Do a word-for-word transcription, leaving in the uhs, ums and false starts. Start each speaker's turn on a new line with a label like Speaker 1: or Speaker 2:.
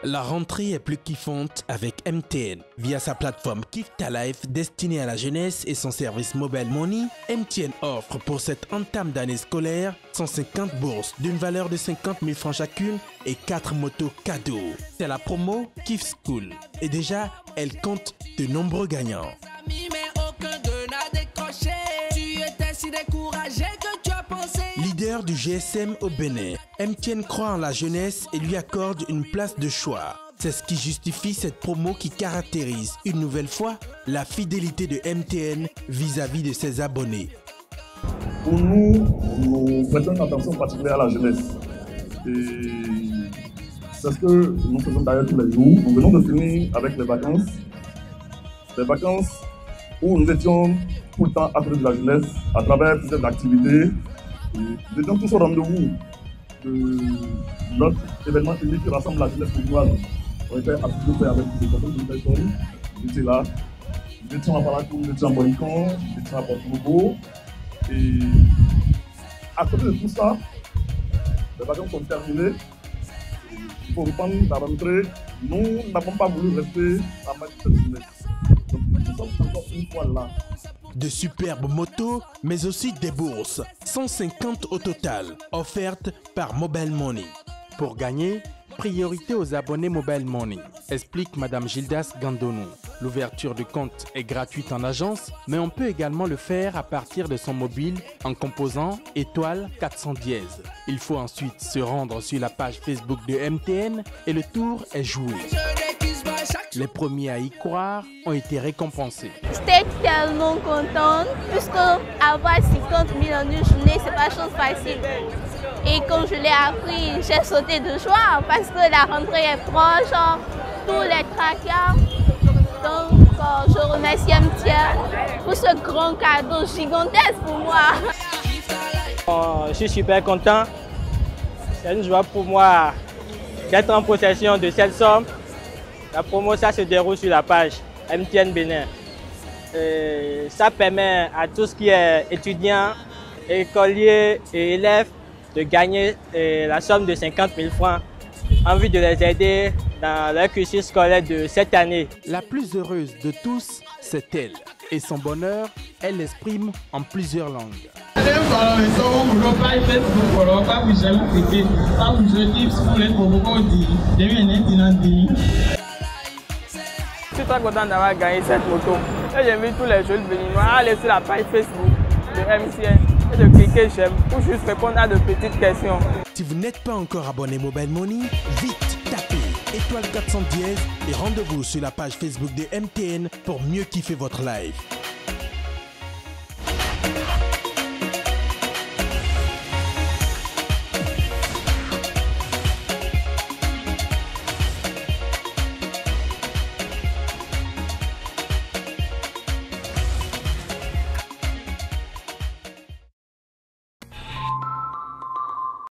Speaker 1: La rentrée est plus kiffante avec M T N. Via sa plateforme Kiffe ta Life destinée à la jeunesse et son service Mobile Money, M T N offre pour cette entame d'année scolaire cent cinquante bourses d'une valeur de cinquante mille francs chacune et quatre motos cadeaux. C'est la promo Kiffe School et déjà, elle compte de nombreux gagnants. Leader du G S M au Bénin, M T N croit en la jeunesse et lui accorde une place de choix. C'est ce qui justifie cette promo qui caractérise une nouvelle fois la fidélité de M T N vis-à-vis de ses abonnés.
Speaker 2: Pour nous, nous prêtons une attention particulière à la jeunesse. Et c'est ce que nous faisons d'ailleurs tous les jours. Nous venons de finir avec les vacances. Les vacances où nous étions tout le temps à côté de la jeunesse à travers plusieurs activités. Nous étions tous au rendez-vous de notre événement public qui rassemble la jeunesse bourgeoise. On était à tout faire avec des personnes de personnes. Nous étions là. Nous étions à Parakou, nous étions à Bonicon, nous étions à Porto-Novo. Et à côté de tout ça, les vacances sont terminées. Il faut reprendre la rentrée. Nous n'avons pas voulu rester à match de jeunesse. Donc nous sommes encore une fois là.
Speaker 1: De superbes motos, mais aussi des bourses, cent cinquante au total, offertes par Mobile Money. Pour gagner, priorité aux abonnés Mobile Money, explique Madame Gildas Gandonou. L'ouverture du compte est gratuite en agence, mais on peut également le faire à partir de son mobile en composant étoile quatre cents dièse. Il faut ensuite se rendre sur la page Facebook de M T N et le tour est joué. Les premiers à y croire ont été récompensés.
Speaker 3: J'étais tellement contente puisque avoir cinquante mille en une journée, c'est pas chose facile. Et quand je l'ai appris, j'ai sauté de joie parce que la rentrée est proche, tous les tracas. Donc euh, je remercie M T N pour ce grand cadeau gigantesque pour moi.
Speaker 4: Oh, je suis super content. C'est une joie pour moi d'être en possession de cette somme. La promo, ça se déroule sur la page M T N Bénin. Et ça permet à tout ce qui est étudiants, écoliers et élèves de gagner la somme de cinquante mille francs en vue de les aider dans leur cursus scolaire de cette année.
Speaker 1: La plus heureuse de tous, c'est elle. Et son bonheur, elle l'exprime en plusieurs langues.
Speaker 4: Je suis très content d'avoir gagné cette moto. J'invite tous les jeunes béninois à aller sur la page Facebook de M T N et de cliquer j'aime pour juste répondre à de petites questions.
Speaker 1: Si vous n'êtes pas encore abonné Mobile Money, vite tapez étoile quatre cents dièse et rendez-vous sur la page Facebook de M T N pour mieux kiffer votre live.